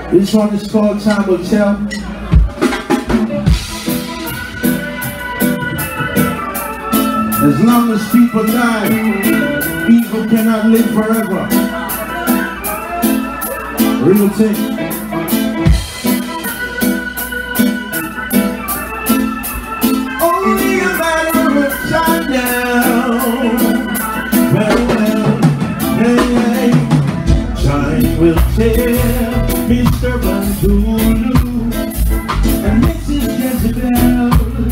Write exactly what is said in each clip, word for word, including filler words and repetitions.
This one is called Time Will Tell. As long as people die, evil cannot live forever. Real thing. Only a matter of time now. Well, well, hey, hey. Time will tell Mister Bandulu and Missus Jezebel.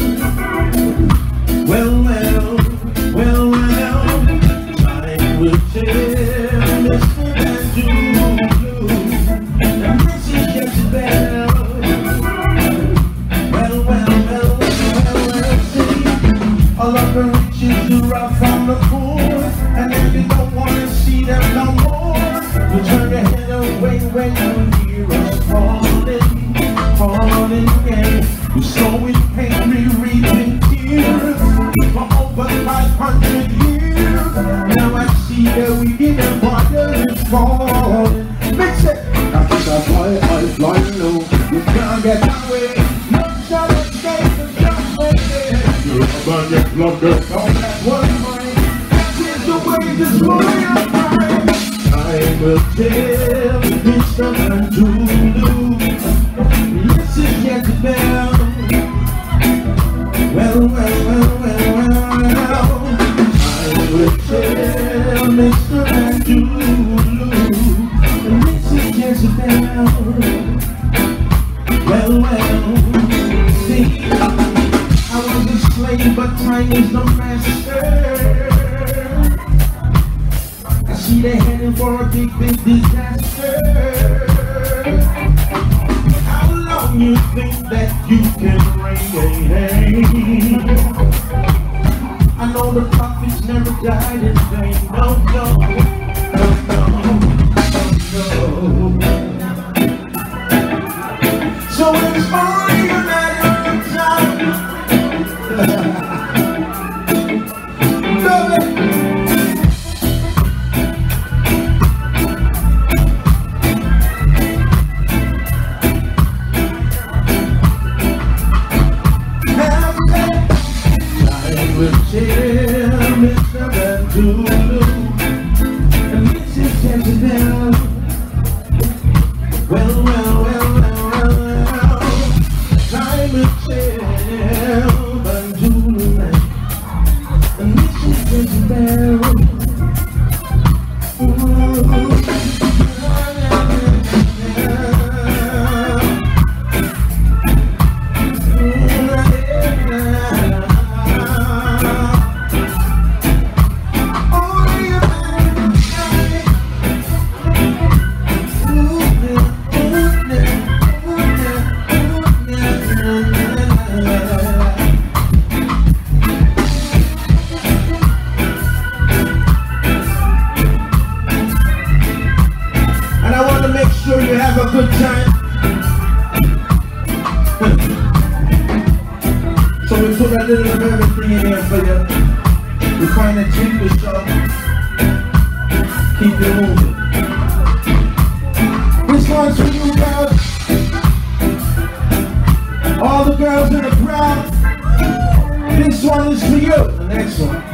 Well, well, well, well, time will tell Mister Bandulu and Missus Jezebel. Well, well, well, well, well, see, all of the riches you rob from the poor, and if you don't want to see them no more, you turn your head away when you hear us falling, falling again. You sow in pain, rereading tears for over five hundred years. Now I see that we get a water is falling. Mix it! I think I fly, I fly low. You can't get away. No shot of escape, no shot of escape. You're about your blood, girl. Don't that one mind. That is the way this boy of mine. I will tell Mister Bandulu, Missus Jezebel. Well, well, well, well, well, I will tell Mister Bandulu and Missus Jezebel. Well, well, see, I was a slave, but time is no master. I see they're heading for a big, big disaster. How long you think that you can reign? I know the prophets never died in vain. No, no, no, no, no. So it's only a matter of time. Love it. Will tell Mister Bandulu and Missus Jezebel. Well, well, well, well, well, time will tell Bandulu and Missus Jezebel. Make sure you have a good time. So we put a little of everything in here for you. We find a treat the show. Keep it moving. This one's for you girls. All the girls in the crowd. This one is for you. The next one.